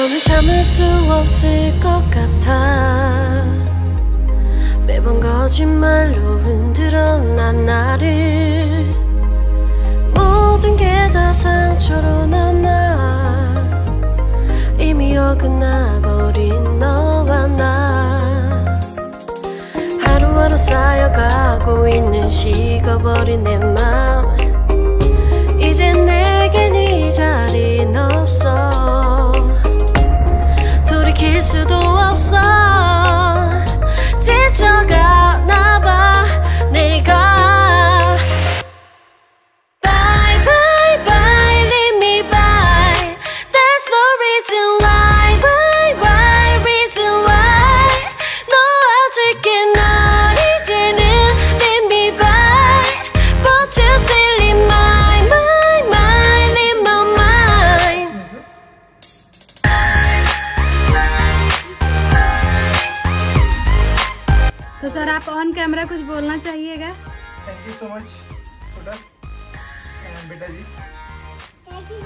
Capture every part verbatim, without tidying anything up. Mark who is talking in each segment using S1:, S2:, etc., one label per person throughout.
S1: 손을 잡을 수 없을 것 같아. 매번 거짓말로 흔들어 난 나를. 모든 게 다 상처로 남아 이미 어긋나버린 너와 나. 하루하루 쌓여가고 있는 식어버린 내 맘. 이제 내겐 이 자리는 없어. 돌이킬 수도 없어. 지쳐가나봐 내가. Bye bye bye leave me by. There's no reason why. Bye bye reason why. 놓아줄게 널 이제는 leave me by. But you still in my mind, mind, in my mind.
S2: तो sir आप on camera कुछ बोलना चाहिएगा।
S3: Thank you so much छोटा बेटा जी। Thank you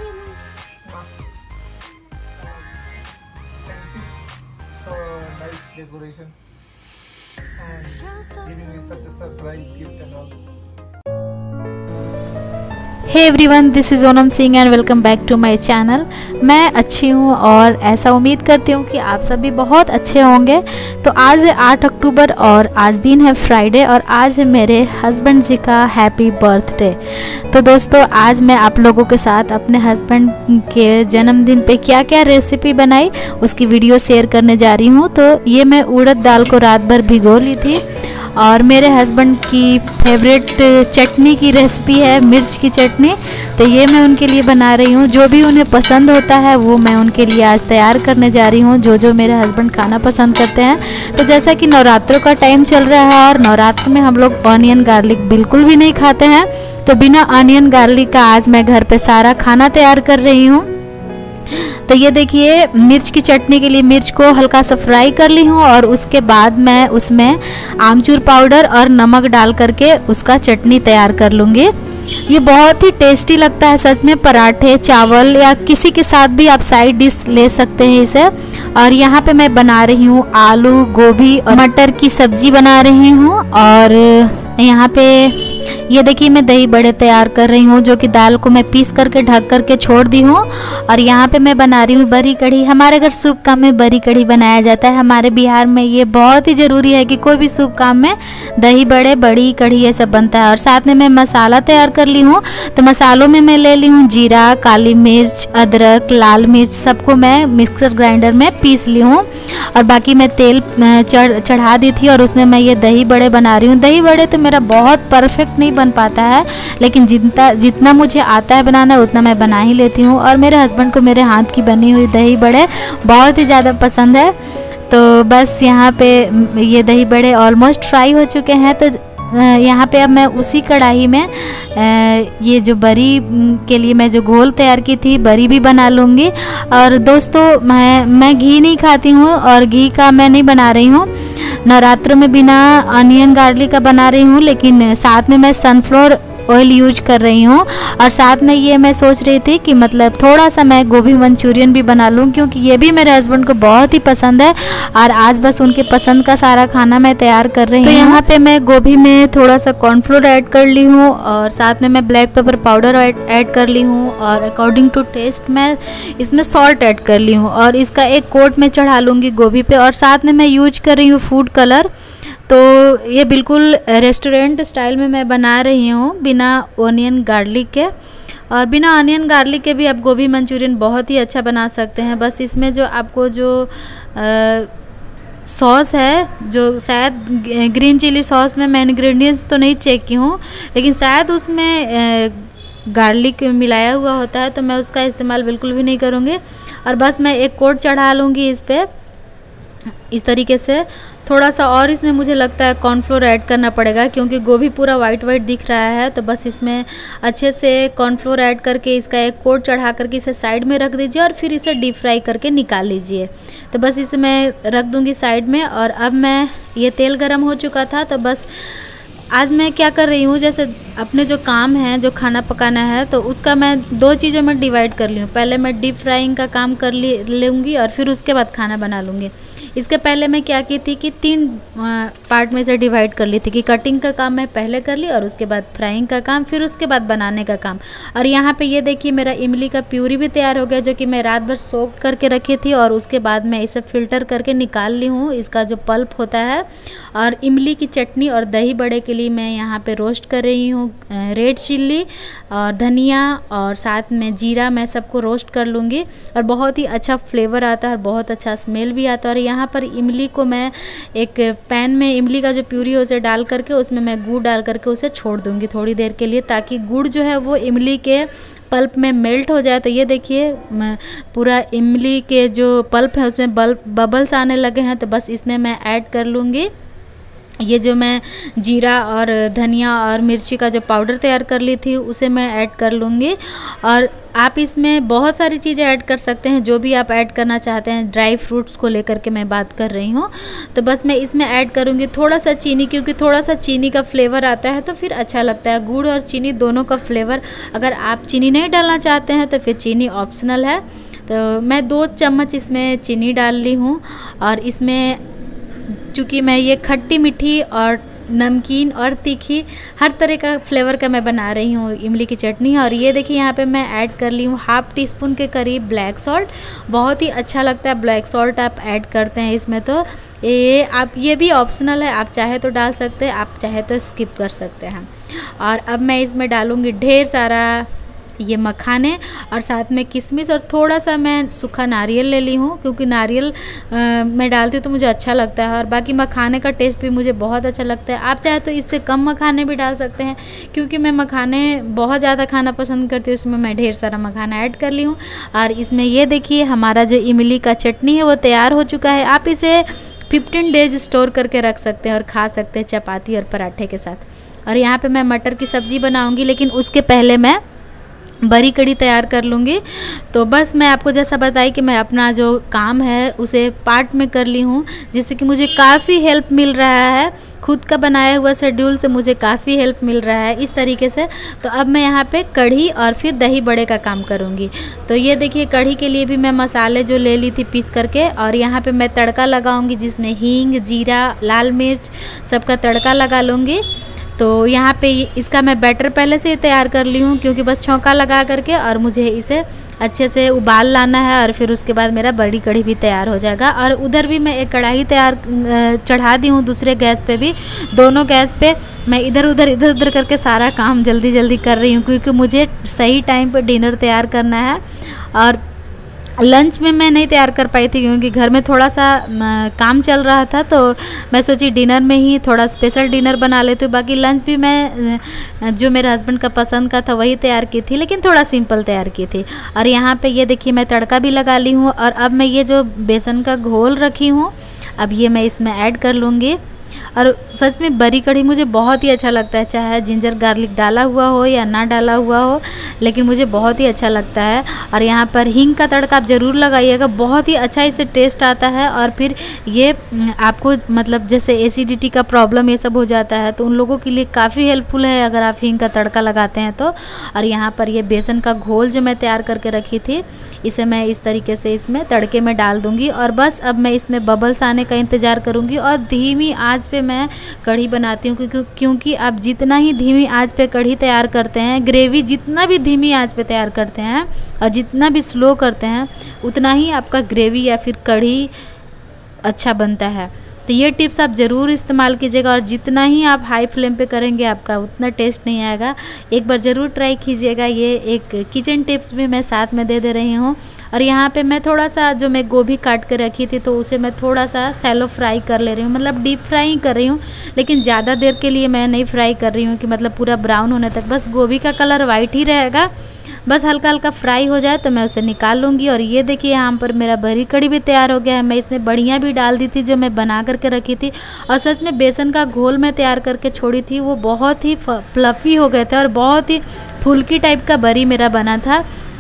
S3: for nice decoration and giving me such a surprise gift and all.
S4: Hey everyone, this is Onam Singh and welcome back to my channel. मैं अच्छी हूँ और ऐसा उम्मीद करती हूँ कि आप सभी बहुत अच्छे होंगे। तो आज है आठ अक्टूबर और आज दिन है फ्राइडे और आज है मेरे हस्बैंड जी का हैप्पी बर्थडे। तो दोस्तों आज मैं आप लोगों के साथ अपने हस्बैंड के जन्मदिन पे क्या क्या रेसिपी बनाई उसकी वीडियो शेयर करने जा रही हूँ। तो ये मैं उड़द दाल को रात भर भिगो ली थी और मेरे हस्बैंड की फेवरेट चटनी की रेसिपी है मिर्च की चटनी। तो ये मैं उनके लिए बना रही हूँ। जो भी उन्हें पसंद होता है वो मैं उनके लिए आज तैयार करने जा रही हूँ, जो जो मेरे हस्बैंड खाना पसंद करते हैं। तो जैसा कि नवरात्रों का टाइम चल रहा है और नवरात्र में हम लोग ऑनियन गार्लिक बिल्कुल भी नहीं खाते हैं, तो बिना ऑनियन गार्लिक का आज मैं घर पर सारा खाना तैयार कर रही हूँ। तो ये देखिए मिर्च की चटनी के लिए मिर्च को हल्का सा फ्राई कर ली हूँ और उसके बाद मैं उसमें आमचूर पाउडर और नमक डाल करके उसका चटनी तैयार कर लूँगी। ये बहुत ही टेस्टी लगता है सच में। पराठे, चावल या किसी के साथ भी आप साइड डिश ले सकते हैं इसे। और यहाँ पे मैं बना रही हूँ आलू, गोभी और मटर की सब्जी बना रही हूँ। और यहाँ पे ये देखिए मैं दही बड़े तैयार कर रही हूँ, जो कि दाल को मैं पीस करके ढक करके छोड़ दी हूँ। और यहाँ पे मैं बना रही हूँ बरी कढ़ी। हमारे घर शुभ काम में बरी कढ़ी बनाया जाता है। हमारे बिहार में ये बहुत ही ज़रूरी है कि कोई भी शुभ काम में दही बड़े, बड़ी कढ़ी ये सब बनता है। और साथ में मैं मसाला तैयार कर ली हूँ। तो मसालों में मैं ले ली हूँ जीरा, काली मिर्च, अदरक, लाल मिर्च, सबको मैं मिक्सर ग्राइंडर में पीस ली हूँ। और बाकी मैं तेल चढ़ चढ़ा दी थी और उसमें मैं ये दही बड़े बना रही हूँ। दही बड़े तो मेरा बहुत परफेक्ट नहीं बन पाता है, लेकिन जितना जितना मुझे आता है बनाना उतना मैं बना ही लेती हूँ। और मेरे हस्बैंड को मेरे हाथ की बनी हुई दही बड़े बहुत ही ज़्यादा पसंद है। तो बस यहाँ पे ये दही बड़े ऑलमोस्ट फ्राई हो चुके हैं। तो यहाँ पे अब मैं उसी कढ़ाई में ये जो बरी के लिए मैं जो घोल तैयार की थी बरी भी बना लूँगी। और दोस्तों मैं मैं घी नहीं खाती हूँ और घी का मैं नहीं बना रही हूँ। नवरात्र में बिना अनियन गार्लिक का बना रही हूँ, लेकिन साथ में मैं सनफ्लावर ऑयल यूज कर रही हूँ। और साथ में ये मैं सोच रही थी कि मतलब थोड़ा सा मैं गोभी मंचूरियन भी बना लूँ, क्योंकि ये भी मेरे हस्बैंड को बहुत ही पसंद है। और आज बस उनके पसंद का सारा खाना मैं तैयार कर रही हूँ। तो यहाँ पे मैं गोभी में थोड़ा सा कॉर्नफ्लोर ऐड कर ली हूँ और साथ में मैं ब्लैक पेपर पाउडर ऐड कर ली हूँ और अकॉर्डिंग टू टेस्ट मैं इसमें सॉल्ट ऐड कर ली हूँ। और इसका एक कोट मैं चढ़ा लूँगी गोभी पे। और साथ में मैं यूज कर रही हूँ फूड कलर। तो ये बिल्कुल रेस्टोरेंट स्टाइल में मैं बना रही हूँ बिना ऑनियन गार्लिक के। और बिना ऑनियन गार्लिक के भी आप गोभी मंचूरियन बहुत ही अच्छा बना सकते हैं। बस इसमें जो आपको जो सॉस है, जो शायद ग्रीन चिली सॉस में मैं इंग्रेडिएंट्स तो नहीं चेक की हूँ, लेकिन शायद उसमें गार्लिक मिलाया हुआ होता है, तो मैं उसका इस्तेमाल बिल्कुल भी नहीं करूँगी। और बस मैं एक कोट चढ़ा लूँगी इस पर इस तरीके से। थोड़ा सा और इसमें मुझे लगता है कॉर्नफ्लोर ऐड करना पड़ेगा, क्योंकि गोभी पूरा वाइट वाइट दिख रहा है। तो बस इसमें अच्छे से कॉर्नफ्लोर ऐड करके इसका एक कोट चढ़ा करके इसे साइड में रख दीजिए और फिर इसे डीप फ्राई करके निकाल लीजिए। तो बस इसे मैं रख दूंगी साइड में। और अब मैं ये तेल गरम हो चुका था, तो बस आज मैं क्या कर रही हूँ, जैसे अपने जो काम है, जो खाना पकाना है, तो उसका मैं दो चीज़ों में डिवाइड कर ली हूँ। पहले मैं डीप फ्राइंग का काम कर ली लूँगी और फिर उसके बाद खाना बना लूँगी। इसके पहले मैं क्या की थी कि तीन पार्ट में से डिवाइड कर ली थी कि कटिंग का काम मैं पहले कर ली और उसके बाद फ्राइंग का काम, फिर उसके बाद बनाने का काम। और यहाँ पे ये देखिए मेरा इमली का प्यूरी भी तैयार हो गया, जो कि मैं रात भर सोक करके रखी थी और उसके बाद मैं इसे फ़िल्टर करके निकाल ली हूँ, इसका जो पल्प होता है। और इमली की चटनी और दही बड़े के लिए मैं यहाँ पे रोस्ट कर रही हूँ रेड चिल्ली और धनिया और साथ में जीरा, मैं सबको रोस्ट कर लूँगी और बहुत ही अच्छा फ्लेवर आता है और बहुत अच्छा स्मेल भी आता है। और यहाँ पर इमली को मैं एक पैन में इमली का जो प्यूरी है उसे डाल करके उसमें मैं गुड़ डाल करके उसे छोड़ दूँगी थोड़ी देर के लिए, ताकि गुड़ जो है वो इमली के पल्प में मेल्ट हो जाए। तो ये देखिए मैं पूरा इमली के जो पल्प है उसमें बल्ब बबल्स आने लगे हैं, तो बस इसमें मैं ऐड कर लूँगी ये जो मैं जीरा और धनिया और मिर्ची का जो पाउडर तैयार कर ली थी उसे मैं ऐड कर लूँगी। और आप इसमें बहुत सारी चीज़ें ऐड कर सकते हैं, जो भी आप ऐड करना चाहते हैं। ड्राई फ्रूट्स को लेकर के मैं बात कर रही हूँ, तो बस मैं इसमें ऐड करूँगी थोड़ा सा चीनी, क्योंकि थोड़ा सा चीनी का फ्लेवर आता है तो फिर अच्छा लगता है। गुड़ और चीनी दोनों का फ्लेवर, अगर आप चीनी नहीं डालना चाहते हैं तो फिर चीनी ऑप्शनल है। तो मैं दो चम्मच इसमें चीनी डाल ली हूँ। और इसमें चूँकि मैं ये खट्टी मीठी और नमकीन और तीखी हर तरह का फ्लेवर का मैं बना रही हूँ इमली की चटनी। और ये देखिए यहाँ पे मैं ऐड कर ली हूँ हाफ़ टी स्पून के करीब ब्लैक सॉल्ट। बहुत ही अच्छा लगता है ब्लैक सॉल्ट आप ऐड करते हैं इसमें, तो ये आप ये भी ऑप्शनल है, आप चाहे तो डाल सकते हैं, आप चाहे तो स्किप कर सकते हैं। और अब मैं इसमें डालूँगी ढेर सारा ये मखाने और साथ में किशमिश और थोड़ा सा मैं सूखा नारियल ले ली हूँ, क्योंकि नारियल आ, मैं डालती हूँ तो मुझे अच्छा लगता है। और बाकी मखाने का टेस्ट भी मुझे बहुत अच्छा लगता है। आप चाहे तो इससे कम मखाने भी डाल सकते हैं, क्योंकि मैं मखाने बहुत ज़्यादा खाना पसंद करती हूँ, इसमें मैं ढेर सारा मखाना ऐड कर ली हूँ। और इसमें ये देखिए हमारा जो इमली का चटनी है वो तैयार हो चुका है। आप इसे फिफ्टीन डेज स्टोर करके रख सकते हैं और खा सकते हैं चपाती और पराठे के साथ। और यहाँ पर मैं मटर की सब्ज़ी बनाऊँगी, लेकिन उसके पहले मैं बड़ी कड़ी तैयार कर लूँगी। तो बस मैं आपको जैसा बताई कि मैं अपना जो काम है उसे पार्ट में कर ली हूँ, जिससे कि मुझे काफ़ी हेल्प मिल रहा है। खुद का बनाया हुआ शेड्यूल से मुझे काफ़ी हेल्प मिल रहा है इस तरीके से। तो अब मैं यहाँ पे कढ़ी और फिर दही बड़े का काम करूँगी। तो ये देखिए कढ़ी के लिए भी मैं मसाले जो ले ली थी पीस करके, और यहाँ पे मैं तड़का लगाऊँगी, जिसमें हींग, जीरा, लाल मिर्च सबका तड़का लगा लूँगी। तो यहाँ पे इसका मैं बैटर पहले से ही तैयार कर ली हूँ, क्योंकि बस छौंका लगा करके और मुझे इसे अच्छे से उबाल लाना है और फिर उसके बाद मेरा बड़ी कढ़ी भी तैयार हो जाएगा। और उधर भी मैं एक कढ़ाई तैयार चढ़ा दी हूँ दूसरे गैस पे भी। दोनों गैस पे मैं इधर उधर इधर उधर करके सारा काम जल्दी जल्दी कर रही हूँ, क्योंकि मुझे सही टाइम पर डिनर तैयार करना है। और लंच में मैं नहीं तैयार कर पाई थी, क्योंकि घर में थोड़ा सा काम चल रहा था, तो मैं सोची डिनर में ही थोड़ा स्पेशल डिनर बना लेती हूँ। बाकी लंच भी मैं जो मेरे हस्बैंड का पसंद का था वही तैयार की थी, लेकिन थोड़ा सिंपल तैयार की थी। और यहाँ पे ये देखिए मैं तड़का भी लगा ली हूँ। और अब मैं ये जो बेसन का घोल रखी हूँ अब ये मैं इसमें ऐड कर लूँगी। और सच में बड़ी कढ़ी मुझे बहुत ही अच्छा लगता है, चाहे जिंजर गार्लिक डाला हुआ हो या ना डाला हुआ हो, लेकिन मुझे बहुत ही अच्छा लगता है। और यहाँ पर हींग का तड़का आप ज़रूर लगाइएगा, बहुत ही अच्छा इससे टेस्ट आता है। और फिर ये आपको मतलब जैसे एसिडिटी का प्रॉब्लम ये सब हो जाता है, तो उन लोगों के लिए काफ़ी हेल्पफुल है अगर आप हींग का तड़का लगाते हैं तो। और यहाँ पर ये बेसन का घोल जो मैं तैयार करके रखी थी, इसे मैं इस तरीके से इसमें तड़के में डाल दूँगी। और बस अब मैं इसमें बबल्स आने का इंतज़ार करूँगी। और धीमी आंच पे मैं कढ़ी बनाती हूँ, क्योंकि क्योंकि आप जितना ही धीमी आंच पे कढ़ी तैयार करते हैं, ग्रेवी जितना भी धीमी आंच पे तैयार करते हैं और जितना भी स्लो करते हैं, उतना ही आपका ग्रेवी या फिर कढ़ी अच्छा बनता है। तो ये टिप्स आप ज़रूर इस्तेमाल कीजिएगा। और जितना ही आप हाई फ्लेम पे करेंगे आपका उतना टेस्ट नहीं आएगा। एक बार ज़रूर ट्राई कीजिएगा। ये एक किचन टिप्स भी मैं साथ में दे दे रही हूँ। और यहाँ पे मैं थोड़ा सा जो मैं गोभी काट कर रखी थी, तो उसे मैं थोड़ा सा सैलो फ्राई कर ले रही हूँ, मतलब डीप फ्राई कर रही हूँ, लेकिन ज़्यादा देर के लिए मैं नहीं फ्राई कर रही हूँ कि मतलब पूरा ब्राउन होने तक। बस गोभी का कलर वाइट ही रहेगा, बस हल्का हल्का फ्राई हो जाए तो मैं उसे निकाल लूँगी। और ये देखिए यहाँ पर मेरा बड़ी कढ़ी भी तैयार हो गया है। मैं इसमें बड़ियाँ भी डाल दी थी जो मैं बना करके रखी थी। और सच में बेसन का घोल मैं तैयार करके छोड़ी थी, वो बहुत ही फ्लफी हो गए थे और बहुत ही फुल्की टाइप का बड़ी मेरा बना था।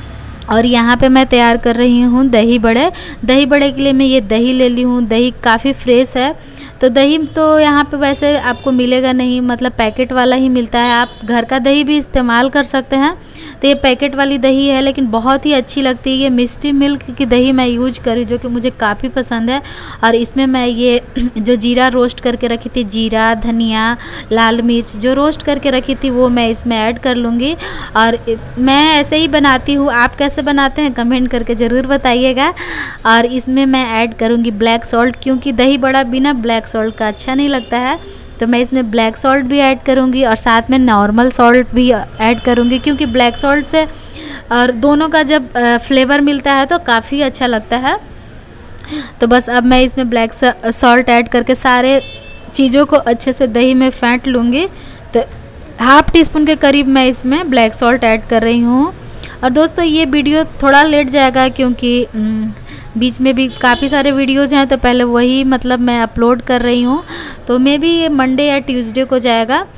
S4: और यहाँ पे मैं तैयार कर रही हूँ दही बड़े। दही बड़े के लिए मैं ये दही ले ली हूँ। दही काफ़ी फ्रेश है, तो दही तो यहाँ पे वैसे आपको मिलेगा नहीं, मतलब पैकेट वाला ही मिलता है। आप घर का दही भी इस्तेमाल कर सकते हैं। तो ये पैकेट वाली दही है, लेकिन बहुत ही अच्छी लगती है। ये मिष्टी मिल्क की दही मैं यूज करी, जो कि मुझे काफ़ी पसंद है। और इसमें मैं ये जो जीरा रोस्ट करके रखी थी, जीरा, धनिया, लाल मिर्च जो रोस्ट करके रखी थी, वो मैं इसमें ऐड कर लूँगी। और मैं ऐसे ही बनाती हूँ, आप कैसे बनाते हैं कमेंट करके ज़रूर बताइएगा। और इसमें मैं ऐड करूँगी ब्लैक सॉल्ट, क्योंकि दही बड़ा बिना ब्लैक सॉल्ट का अच्छा नहीं लगता है। तो मैं इसमें ब्लैक सॉल्ट भी ऐड करूँगी और साथ में नॉर्मल सॉल्ट भी ऐड करूँगी, क्योंकि ब्लैक सॉल्ट से और दोनों का जब फ्लेवर मिलता है तो काफ़ी अच्छा लगता है। तो बस अब मैं इसमें ब्लैक सॉल्ट ऐड करके सारे चीज़ों को अच्छे से दही में फेंट लूँगी। तो हाफ़ टी स्पून के करीब मैं इसमें ब्लैक सॉल्ट ऐड कर रही हूँ। और दोस्तों ये वीडियो थोड़ा लेट जाएगा, क्योंकि बीच में भी काफ़ी सारे वीडियोज़ हैं, तो पहले वही मतलब मैं अपलोड कर रही हूँ। तो मे बी ये मंडे या ट्यूसडे को जाएगा।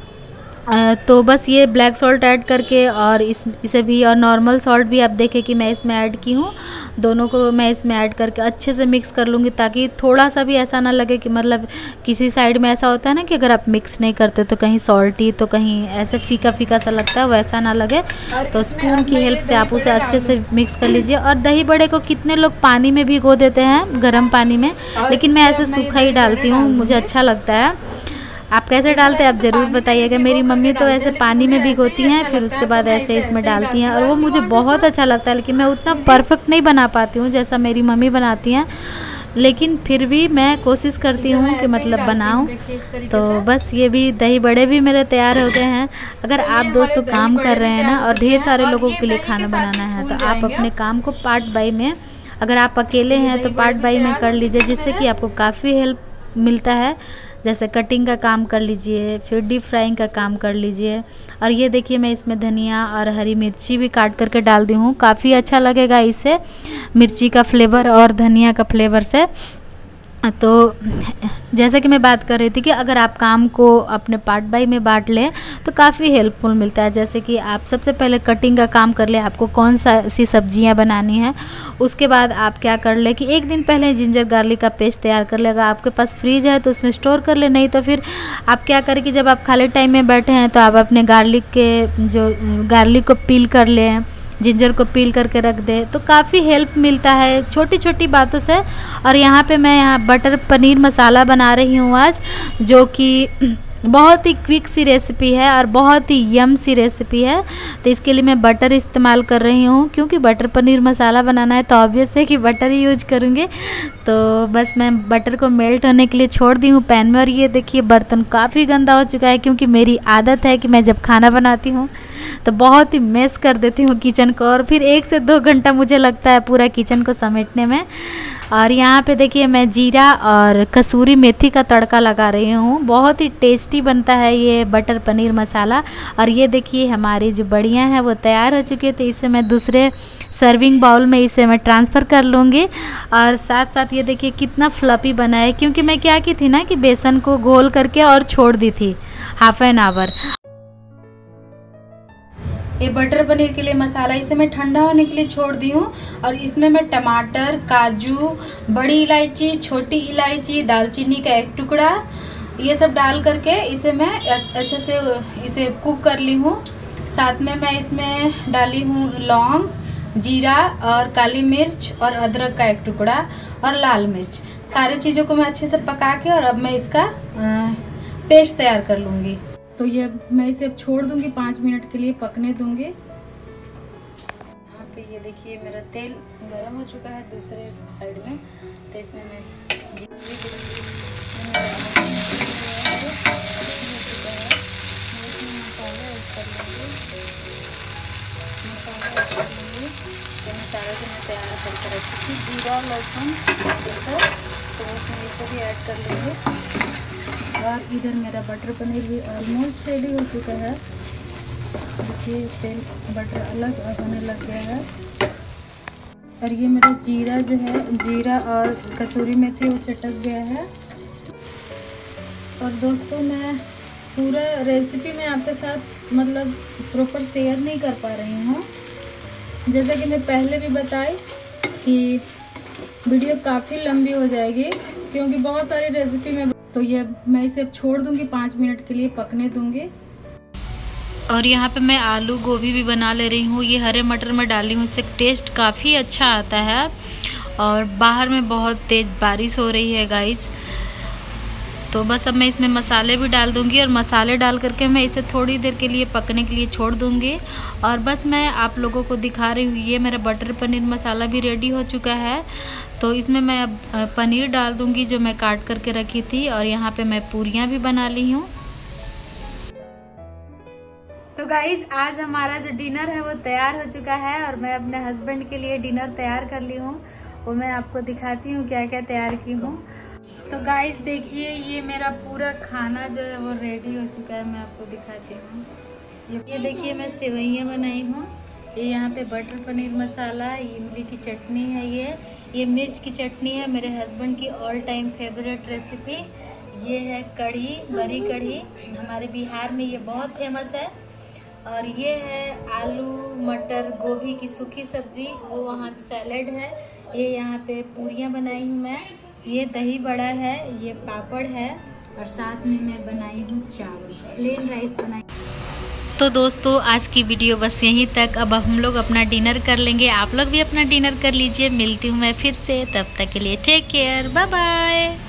S4: तो बस ये ब्लैक सॉल्ट ऐड करके और इस इसे भी, और नॉर्मल सॉल्ट भी आप देखें कि मैं इसमें ऐड की हूँ। दोनों को मैं इसमें ऐड करके अच्छे से मिक्स कर लूँगी, ताकि थोड़ा सा भी ऐसा ना लगे कि मतलब किसी साइड में ऐसा होता है ना कि अगर आप मिक्स नहीं करते तो कहीं सॉल्टी, तो कहीं ऐसे फीका फीका सा लगता है, वैसा ना लगे। तो स्पून की हेल्प से आप उसे अच्छे से मिक्स कर लीजिए। और दही बड़े को कितने लोग पानी में भिगो देते हैं, गर्म पानी में, लेकिन मैं ऐसे सूखा ही डालती हूँ, मुझे अच्छा लगता है। आप कैसे डालते हैं आप ज़रूर बताइएगा। मेरी मम्मी तो ऐसे पानी में भिगोती हैं, फिर उसके बाद ऐसे इसमें डालती हैं, और वो मुझे बहुत अच्छा लगता है। लेकिन मैं उतना परफेक्ट नहीं बना पाती हूँ जैसा मेरी मम्मी बनाती हैं, लेकिन फिर भी मैं कोशिश करती हूँ कि मतलब बनाऊँ। तो बस ये भी दही बड़े भी मेरे तैयार हो गए हैं। अगर आप दोस्तों काम कर रहे हैं ना और ढेर सारे लोगों के लिए खाना बनाना है, तो आप अपने काम को पार्ट बाई में, अगर आप अकेले हैं तो पार्ट बाई में कर लीजिए, जिससे कि आपको काफ़ी हेल्प मिलता है। जैसे कटिंग का काम कर लीजिए, फिर डीप फ्राइंग का काम कर लीजिए। और ये देखिए मैं इसमें धनिया और हरी मिर्ची भी काट करके डाल दी हूँ, काफ़ी अच्छा लगेगा इससे, मिर्ची का फ्लेवर और धनिया का फ्लेवर से। तो जैसे कि मैं बात कर रही थी कि अगर आप काम को अपने पार्ट बाई में बांट लें तो काफ़ी हेल्पफुल मिलता है। जैसे कि आप सबसे पहले कटिंग का काम कर ले, आपको कौन सा सी सब्जियां बनानी है, उसके बाद आप क्या कर ले कि एक दिन पहले जिंजर गार्लिक का पेस्ट तैयार कर ले। अगर आपके पास फ्रीज है तो उसमें स्टोर कर ले, नहीं तो फिर आप क्या करें कि जब आप खाली टाइम में बैठे हैं तो आप अपने गार्लिक के जो गार्लिक को पील कर लें, जिंजर को पील करके रख दे, तो काफ़ी हेल्प मिलता है छोटी छोटी बातों से। और यहाँ पे मैं यहाँ बटर पनीर मसाला बना रही हूँ आज, जो कि बहुत ही क्विक सी रेसिपी है और बहुत ही यम सी रेसिपी है। तो इसके लिए मैं बटर इस्तेमाल कर रही हूँ, क्योंकि बटर पनीर मसाला बनाना है तो ऑब्वियस है कि बटर ही यूज करूँगी। तो बस मैं बटर को मेल्ट होने के लिए छोड़ दी हूँ पैन में। और ये देखिए बर्तन काफ़ी गंदा हो चुका है, क्योंकि मेरी आदत है कि मैं जब खाना बनाती हूँ तो बहुत ही मेस कर देती हूँ किचन को, और फिर एक से दो घंटा मुझे लगता है पूरा किचन को समेटने में। और यहाँ पे देखिए मैं जीरा और कसूरी मेथी का तड़का लगा रही हूँ, बहुत ही टेस्टी बनता है ये बटर पनीर मसाला। और ये देखिए हमारी जो बड़ियाँ हैं वो तैयार हो चुकी है, तो इसे मैं दूसरे सर्विंग बाउल में इसे मैं ट्रांसफ़र कर लूँगी। और साथ साथ ये देखिए कितना फ्लफी बना है, क्योंकि मैं क्या की थी ना कि बेसन को घोल करके और छोड़ दी थी हाफ एन आवर।
S2: ये बटर पनीर के लिए मसाला इसे मैं ठंडा होने के लिए छोड़ दी हूँ। और इसमें मैं टमाटर, काजू, बड़ी इलायची, छोटी इलायची, दालचीनी का एक टुकड़ा, ये सब डाल करके इसे मैं अच्छे से इसे कुक कर ली हूँ। साथ में मैं इसमें डाली हूँ लौंग, जीरा और काली मिर्च और अदरक का एक टुकड़ा और लाल मिर्च। सारी चीज़ों को मैं अच्छे से पका के और अब मैं इसका पेस्ट तैयार कर लूँगी। तो ये मैं इसे अब छोड़ दूंगी, पाँच मिनट के लिए पकने दूंगी। यहाँ पे ये देखिए मेरा तेल गरम हो चुका है दूसरे साइड में, तो इसमें मैं मसाले से मैं तैयार करके रखी थी, जीरा, लहसुन, तो उसमें इसे भी ऐड कर लेंगे। और इधर मेरा बटर पनीर भी ऑलमोस्ट रेडी हो चुका है। देखिए तेल बटर अलग होने लग गया है। और ये मेरा जीरा जो है, जीरा और कसूरी मेथी वो चटक गया है। और दोस्तों मैं पूरा रेसिपी में आपके साथ मतलब प्रॉपर शेयर नहीं कर पा रही हूँ। जैसा कि मैं पहले भी बताई कि वीडियो काफ़ी लंबी हो जाएगी, क्योंकि बहुत सारी रेसिपी में, तो ये मैं इसे छोड़ दूंगी पाँच मिनट के लिए पकने दूंगी।
S4: और यहाँ पे मैं आलू गोभी भी बना ले रही हूँ। ये हरे मटर में डाली हूँ, इससे टेस्ट काफ़ी अच्छा आता है। और बाहर में बहुत तेज़ बारिश हो रही है गाइस। तो बस अब मैं इसमें मसाले भी डाल दूंगी और मसाले डाल करके मैं इसे थोड़ी देर के लिए पकने के लिए छोड़ दूंगी। और बस मैं आप लोगों को दिखा रही हूँ, ये मेरा बटर पनीर मसाला भी रेडी हो चुका है। तो इसमें मैं अब पनीर डाल दूंगी जो मैं काट करके रखी थी। और यहाँ पे मैं पूरियाँ भी बना ली हूँ।
S2: तो गाइस आज हमारा जो डिनर है वो तैयार हो चुका है और मैं अपने हस्बैंड के लिए डिनर तैयार कर ली हूँ। वो मैं आपको दिखाती हूँ क्या क्या तैयार की हूँ। तो गाइस देखिए ये मेरा पूरा खाना जो है वो रेडी हो चुका है, मैं आपको दिखाती हूँ। ये देखिए मैं सेवइयाँ बनाई हूँ। ये यहाँ पे बटर पनीर मसाला, इमली की चटनी है, ये ये मिर्च की चटनी है, मेरे हस्बैंड की ऑल टाइम फेवरेट रेसिपी। ये है कढ़ी, बड़ी कढ़ी, हमारे बिहार में ये बहुत फेमस है। और ये है आलू मटर गोभी की सूखी सब्जी, वो वहाँ सैलेड है। ये यहाँ पे पूरियाँ बनाई हूँ मैं। ये दही बड़ा है, ये पापड़ है और साथ में मैं बनाई हूँ चावल, प्लेन राइस बनाई।
S4: तो दोस्तों आज की वीडियो बस यहीं तक। अब हम लोग अपना डिनर कर लेंगे, आप लोग भी अपना डिनर कर लीजिए। मिलती हूँ मैं फिर से, तब तक के लिए टेक केयर, बाय बाय।